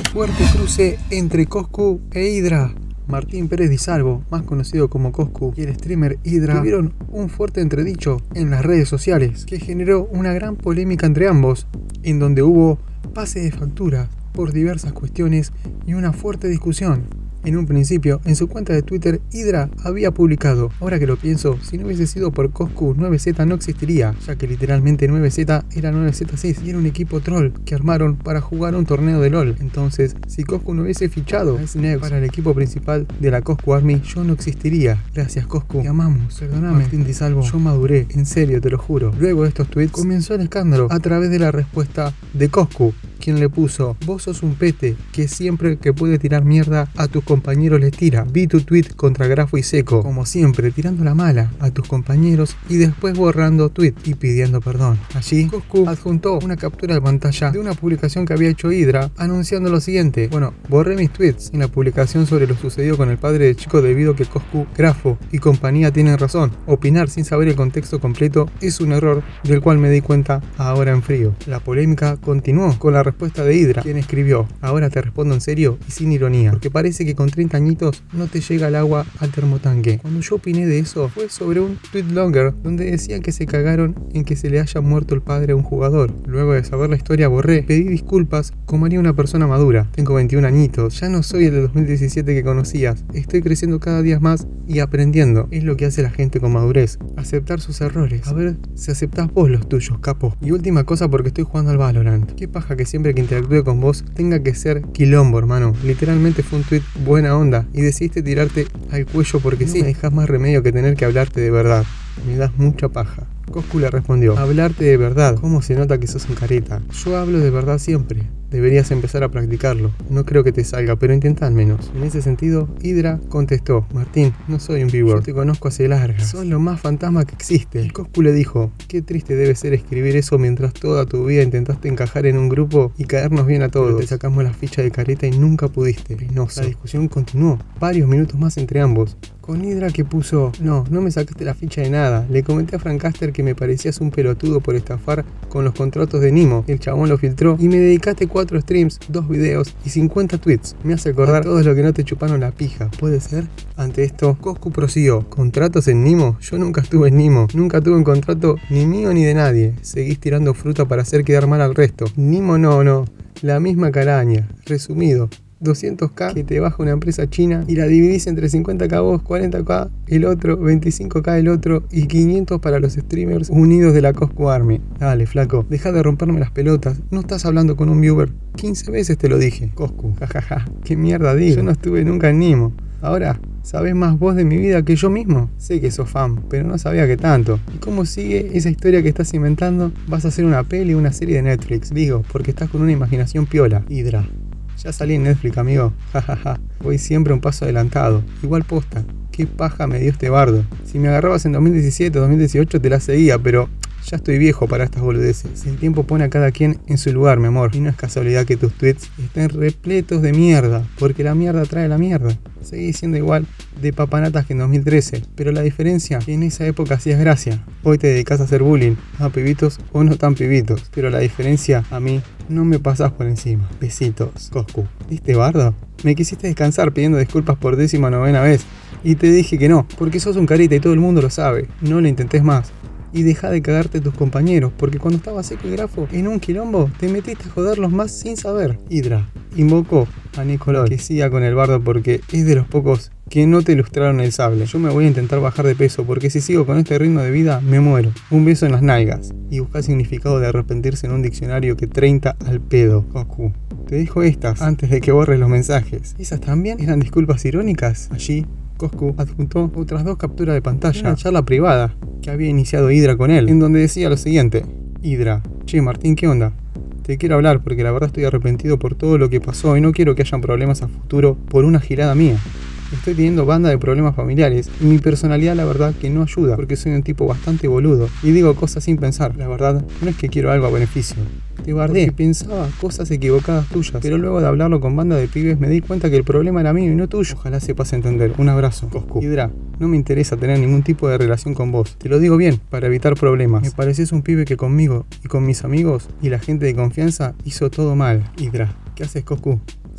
Fuerte cruce entre Coscu e Hydra. Martín Pérez Di Salvo, más conocido como Coscu, y el streamer Hydra tuvieron un fuerte entredicho en las redes sociales que generó una gran polémica entre ambos, en donde hubo pase de factura por diversas cuestiones y una fuerte discusión. En un principio, en su cuenta de Twitter, Hydra había publicado: ahora que lo pienso, si no hubiese sido por Coscu, 9Z no existiría, ya que literalmente 9Z era 9Z6 y era un equipo troll que armaron para jugar un torneo de LOL. Entonces, si Coscu no hubiese fichado a Sneb para el equipo principal de la Coscu Army, yo no existiría. Gracias, Coscu, te amamos. Perdóname, Martín Di Salvo, yo maduré, en serio, te lo juro. Luego de estos tweets, comenzó el escándalo a través de la respuesta de Coscu, quien le puso: vos sos un pete que siempre que puede tirar mierda a tus compañeros les tira. Vi tu tweet contra Grafo y Seco, como siempre tirando la mala a tus compañeros y después borrando tweet y pidiendo perdón. Allí Coscu adjuntó una captura de pantalla de una publicación que había hecho Hydra anunciando lo siguiente: bueno, borré mis tweets en la publicación sobre lo sucedido con el padre del chico debido a que Coscu, Grafo y compañía tienen razón. Opinar sin saber el contexto completo es un error del cual me di cuenta ahora en frío. La polémica continuó con la respuesta de Hydra, quien escribió: ahora te respondo en serio y sin ironía, porque parece que con 30 añitos no te llega el agua al termotanque. Cuando yo opiné de eso fue sobre un tweet longer donde decían que se cagaron en que se le haya muerto el padre a un jugador. Luego de saber la historia borré, pedí disculpas como haría una persona madura. Tengo 21 añitos, ya no soy el de 2017 que conocías, estoy creciendo cada día más y aprendiendo. Es lo que hace la gente con madurez, aceptar sus errores. A ver si aceptás vos los tuyos, capo. Y última cosa, porque estoy jugando al Valorant. Qué paja que siempre que interactúe con vos tenga que ser quilombo, hermano. Literalmente fue un tweet buena onda y decidiste tirarte al cuello porque no sí. Me dejas más remedio que tener que hablarte de verdad. Me das mucha paja. Coscu le respondió: hablarte de verdad, ¿cómo se nota que sos un careta? Yo hablo de verdad siempre. Deberías empezar a practicarlo. No creo que te salga, pero intenta al menos. En ese sentido, Hydra contestó: Martín, no soy un viewer, yo te conozco hace largas. Sos lo más fantasma que existe. Y Coscu le dijo: qué triste debe ser escribir eso mientras toda tu vida intentaste encajar en un grupo y caernos bien a todos. Pero te sacamos la ficha de careta y nunca pudiste. Penoso. La discusión continuó varios minutos más entre ambos, con Hydra que puso: no me sacaste la ficha de nada. Le comenté a Francaster que me parecías un pelotudo por estafar con los contratos de Nimo. El chabón lo filtró y me dedicaste 4 streams, 2 videos y 50 tweets. Me hace acordar todo lo que no te chuparon la pija. ¿Puede ser? Ante esto, Coscu prosiguió: ¿contratos en Nimo? Yo nunca estuve en Nimo. Nunca tuve un contrato ni mío ni de nadie. Seguís tirando fruta para hacer quedar mal al resto. Nimo no. La misma caraña. Resumido: 200k que te baja una empresa china y la dividís entre 50k vos, 40k el otro, 25k el otro y 500 para los streamers unidos de la Coscu Army. Dale, flaco, deja de romperme las pelotas. No estás hablando con un viewer. 15 veces te lo dije. Coscu, jajaja, qué mierda digo. Yo no estuve nunca en Nimo. Ahora, ¿sabés más vos de mi vida que yo mismo? Sé que sos fan, pero no sabía que tanto. ¿Y cómo sigue esa historia que estás inventando? ¿Vas a hacer una peli o una serie de Netflix? Digo, porque estás con una imaginación piola. Hydra: ya salí en Netflix, amigo. Jajaja. Voy siempre un paso adelantado. Igual posta. Qué paja me dio este bardo. Si me agarrabas en 2017 o 2018 te la seguía, pero ya estoy viejo para estas boludeces. El tiempo pone a cada quien en su lugar, mi amor. Y no es casualidad que tus tweets estén repletos de mierda, porque la mierda trae la mierda. Seguís siendo igual de papanatas que en 2013, pero la diferencia es que en esa época hacías gracia. Hoy te dedicas a hacer bullying a pibitos o no tan pibitos, pero la diferencia, a mí no me pasás por encima. Besitos, Coscu. ¿Viste, bardo? Me quisiste descansar pidiendo disculpas por 19ª vez y te dije que no, porque sos un carita y todo el mundo lo sabe. No lo intentes más. Y deja de cagarte tus compañeros, porque cuando estaba Seco y Grafo en un quilombo, te metiste a joderlos más sin saber. Hydra invocó a Nicolás que siga con el bardo porque es de los pocos que no te ilustraron el sable. Yo me voy a intentar bajar de peso porque si sigo con este ritmo de vida me muero. Un beso en las nalgas. Y busca significado de arrepentirse en un diccionario que 30 al pedo. Coscu, te dejo estas antes de que borres los mensajes. ¿Esas también eran disculpas irónicas? Allí Coscu adjuntó otras 2 capturas de pantalla, una charla privada que había iniciado Hydra con él, en donde decía lo siguiente: Hydra: che, Martín, ¿qué onda? Te quiero hablar porque la verdad estoy arrepentido por todo lo que pasó y no quiero que hayan problemas a futuro por una girada mía. Estoy teniendo banda de problemas familiares y mi personalidad la verdad que no ayuda porque soy un tipo bastante boludo y digo cosas sin pensar. La verdad no es que quiero algo a beneficio. Te bardé, porque pensaba cosas equivocadas tuyas, pero luego de hablarlo con banda de pibes me di cuenta que el problema era mío y no tuyo. Ojalá sepas entender. Un abrazo, Coscu. Hydra, no me interesa tener ningún tipo de relación con vos. Te lo digo bien, para evitar problemas. Me pareces un pibe que conmigo y con mis amigos y la gente de confianza hizo todo mal. Hydra, ¿qué haces, Coscu?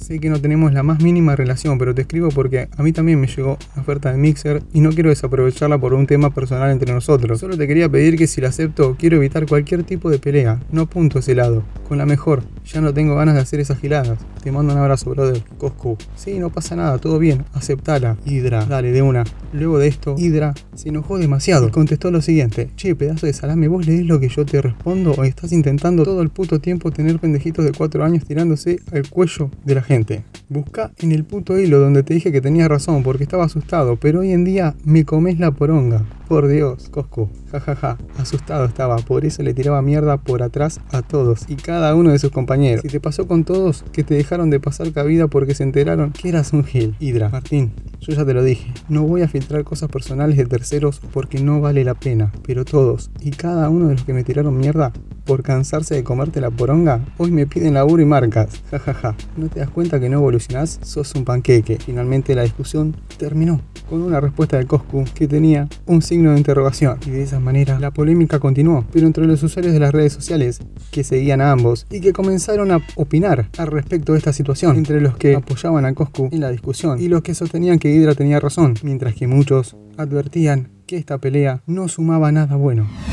sé que no tenemos la más mínima relación, pero te escribo porque a mí también me llegó una oferta de Mixer y no quiero desaprovecharla por un tema personal entre nosotros. Solo te quería pedir que si la acepto, quiero evitar cualquier tipo de pelea. No apunto ese lado. Con la mejor. Ya no tengo ganas de hacer esas giladas. Te mando un abrazo, brother. Coscu. Sí, no pasa nada, todo bien. Aceptala. Hydra. Dale, de una. Luego de esto, Hydra se enojó demasiado y contestó lo siguiente: che, pedazo de salame, ¿vos leés lo que yo te respondo o estás intentando todo el puto tiempo tener pendejitos de 4 años tirándose al cuello de la gente? Busca en el puto hilo donde te dije que tenías razón porque estaba asustado, pero hoy en día me comes la poronga. Por Dios, Coscu. Jajaja. Asustado estaba, por eso le tiraba mierda por atrás a todos y cada uno de sus compañeros. Si te pasó con todos, que te dejaron de pasar cabida porque se enteraron que eras un gil. Hydra. Martín, yo ya te lo dije, no voy a filtrar cosas personales de terceros porque no vale la pena, pero todos y cada uno de los que me tiraron mierda por cansarse de comerte la poronga, hoy me piden laburo y marcas. Jajaja. ¿No te das cuenta que no evolucionás? Sos un panqueque. Finalmente la discusión terminó con una respuesta de Coscu que tenía un signo de interrogación, y de esa manera la polémica continuó, pero entre los usuarios de las redes sociales que seguían a ambos y que comenzaron a opinar al respecto de esta situación, entre los que apoyaban a Coscu en la discusión y los que sostenían que Hydra tenía razón, mientras que muchos advertían que esta pelea no sumaba nada bueno.